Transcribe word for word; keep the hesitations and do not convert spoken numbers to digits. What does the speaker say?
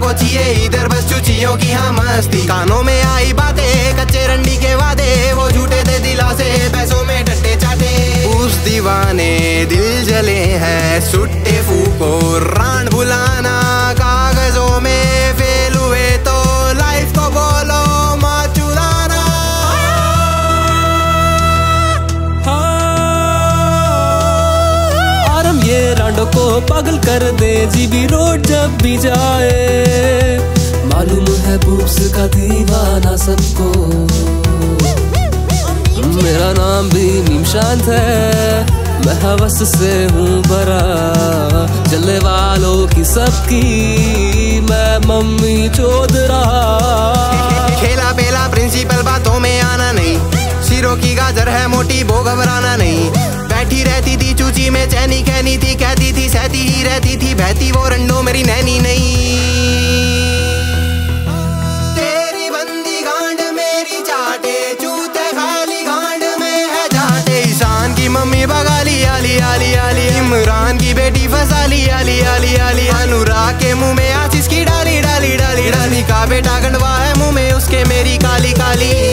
को चाहिए इधर बस चुचियों की हाँ मस्ती। कानों में आई बातें कच्चे रंडी के वादे, वो झूठे थे दिलासे पैसों में डंडे चाटे। उस दीवाने दिल जले हैं सुट्टे फूको रान भुलाना, कागजों में फेल हुए तो लाइफ को बोलो मत चुराना। आरम ये रांडो को पागल कर दे जीबी रोड जब भी जाए, मालूम है बूब्स का दीवाना सबको। मेरा नाम भी मीम शांत है, मैं हवस से हूँ भरा, जलने वालों की सबकी मैं मम्मी चौधरा। खेला बेला प्रिंसिपल बातों में आना नहीं, सिरों की गाजर है मोटी वो घबराना नहीं। बैठी रहती थी चूची में चैनी कहनी थी, कहती थी सहती ही रहती थी बहती वो रंडो मेरी नैनी नहीं। तेरी बंदी गांड मेरी चाटे चूते खाली गांड में है जाटे। ईशान की मम्मी बगाली आली आली आली, इमरान की बेटी फसाली आली आली आली। अनुराग के मुंह में आशीष की डाली डाली डाली डाली, का बेटा गंडवा है मुंह में उसके मेरी काली काली।